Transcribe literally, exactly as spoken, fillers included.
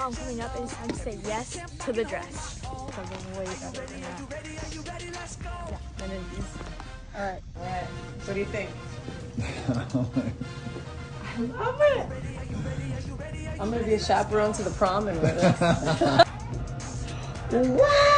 prom coming up, it is time to say yes to the dress. Something way better than that. Yeah, than it is. Alright. Alright. What do you think? I love it. I'm gonna be a chaperone to the prom and wear this. Wow!